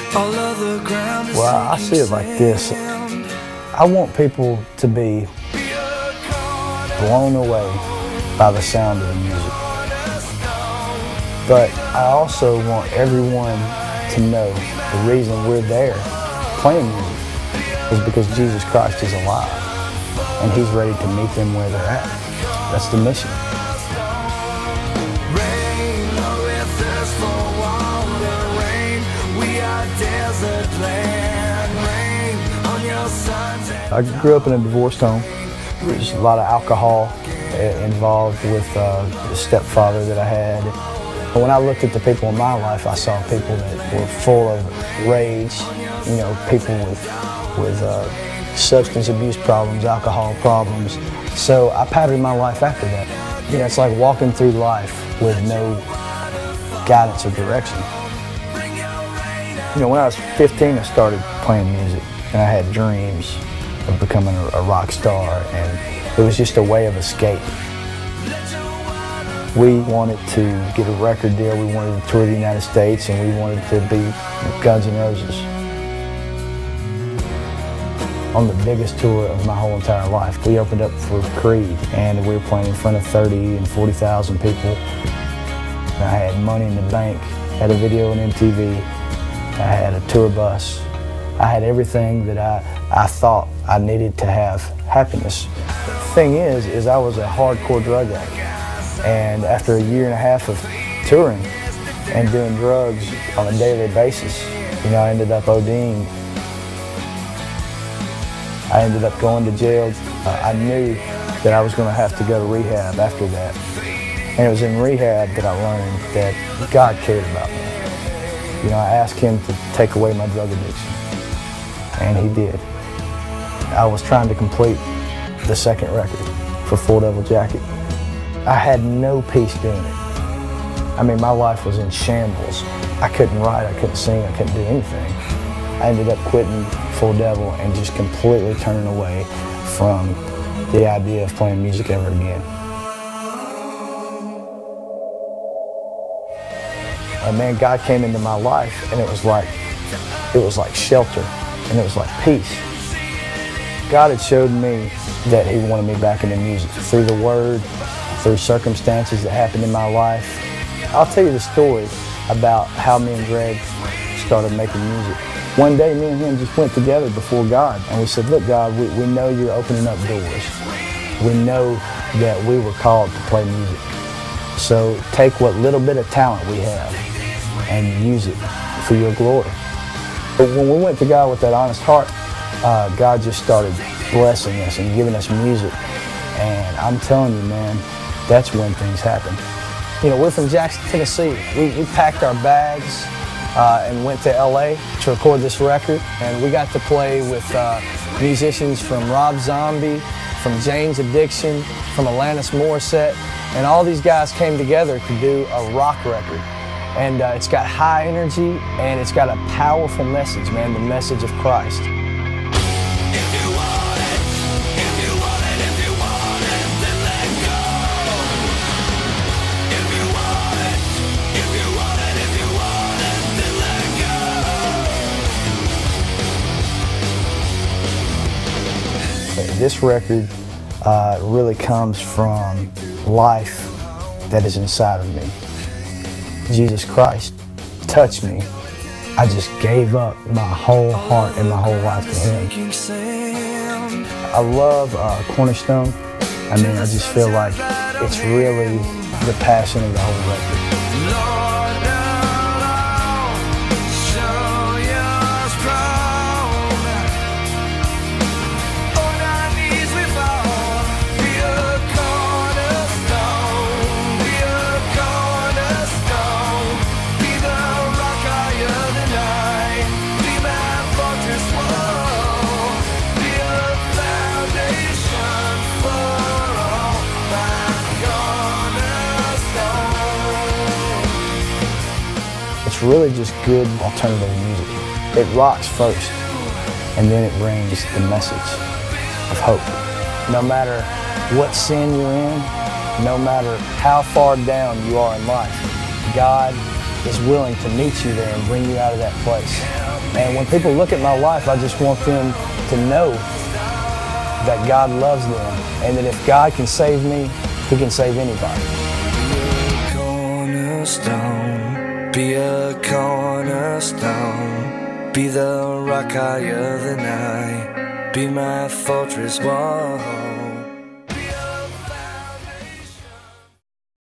Well, I see it like this. I want people to be blown away by the sound of the music. But I also want everyone to know the reason we're there playing music is because Jesus Christ is alive and He's ready to meet them where they're at. That's the mission. I grew up in a divorced home. There's a lot of alcohol involved with the stepfather that I had. But when I looked at the people in my life, I saw people that were full of rage, people with substance abuse problems, alcohol problems. So I patterned my life after that. It's like walking through life with no guidance or direction. When I was 15, I started playing music, and I had dreams of becoming a rock star, and it was just a way of escape. We wanted to get a record deal, we wanted to tour the United States, and we wanted to be Guns N' Roses. On the biggest tour of my whole entire life, we opened up for Creed, and we were playing in front of 30 and 40,000 people. And I had money in the bank, had a video on MTV, I had a tour bus. I had everything that I thought I needed to have happiness. The thing is I was a hardcore drug addict. And after a year and a half of touring and doing drugs on a daily basis, I ended up ODing. I ended up going to jail. I knew that I was going to have to go to rehab after that. And it was in rehab that I learned that God cared about me. I asked Him to take away my drug addiction, and He did. I was trying to complete the second record for Full Devil Jacket. I had no peace doing it. My life was in shambles. I couldn't write, I couldn't sing, I couldn't do anything. I ended up quitting Full Devil and just completely turning away from the idea of playing music ever again. And man, God came into my life, and it was like shelter, and it was like peace. God had showed me that He wanted me back into music through the Word, through circumstances that happened in my life. I'll tell you the story about how me and Greg started making music. One day, me and him just went together before God, and we said, look, God, we know You're opening up doors. We know that we were called to play music. So take what little bit of talent we have and use it for Your glory. But when we went to God with that honest heart, God just started blessing us and giving us music. And I'm telling you, man, that's when things happen. We're from Jackson, Tennessee. We packed our bags and went to LA to record this record. And we got to play with musicians from Rob Zombie, from Jane's Addiction, from Alanis Morissette. And all these guys came together to do a rock record. And it's got high energy, and it's got a powerful message, man, the message of Christ. This record really comes from life that is inside of me. Jesus Christ touched me. I just gave up my whole heart and my whole life to Him. I love Cornerstone. I just feel like it's really the passion of the whole record. It's really just good alternative music. It rocks first, and then it brings the message of hope. No matter what sin you're in, no matter how far down you are in life, God is willing to meet you there and bring you out of that place. And when people look at my life, I just want them to know that God loves them, and that if God can save me, He can save anybody. Be a cornerstone, be the rock higher than I, be my fortress wall.